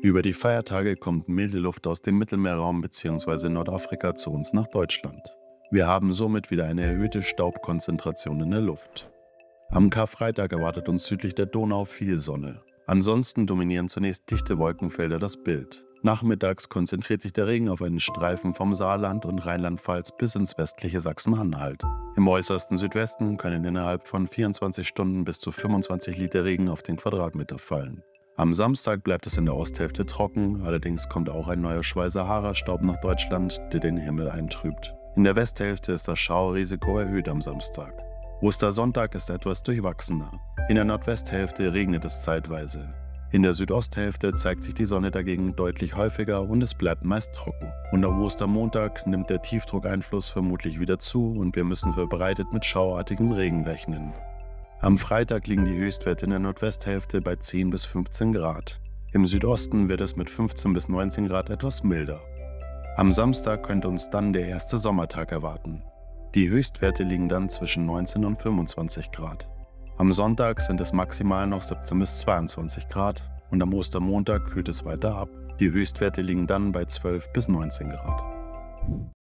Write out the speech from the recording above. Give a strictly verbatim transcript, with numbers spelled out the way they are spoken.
Über die Feiertage kommt milde Luft aus dem Mittelmeerraum bzw. Nordafrika zu uns nach Deutschland. Wir haben somit wieder eine erhöhte Staubkonzentration in der Luft. Am Karfreitag erwartet uns südlich der Donau viel Sonne. Ansonsten dominieren zunächst dichte Wolkenfelder das Bild. Nachmittags konzentriert sich der Regen auf einen Streifen vom Saarland und Rheinland-Pfalz bis ins westliche Sachsen-Anhalt. Im äußersten Südwesten können innerhalb von vierundzwanzig Stunden bis zu fünfundzwanzig Liter Regen auf den Quadratmeter fallen. Am Samstag bleibt es in der Osthälfte trocken, allerdings kommt auch ein neuer Schwall Sahara-Staub nach Deutschland, der den Himmel eintrübt. In der Westhälfte ist das Schauerrisiko erhöht am Samstag. Ostersonntag ist etwas durchwachsener. In der Nordwesthälfte regnet es zeitweise. In der Südosthälfte zeigt sich die Sonne dagegen deutlich häufiger und es bleibt meist trocken. Und am Ostermontag nimmt der Tiefdruckeinfluss vermutlich wieder zu und wir müssen verbreitet mit schauartigem Regen rechnen. Am Freitag liegen die Höchstwerte in der Nordwesthälfte bei zehn bis fünfzehn Grad. Im Südosten wird es mit fünfzehn bis neunzehn Grad etwas milder. Am Samstag könnte uns dann der erste Sommertag erwarten. Die Höchstwerte liegen dann zwischen neunzehn und fünfundzwanzig Grad. Am Sonntag sind es maximal noch siebzehn bis zweiundzwanzig Grad und am Ostermontag kühlt es weiter ab. Die Höchstwerte liegen dann bei zwölf bis neunzehn Grad.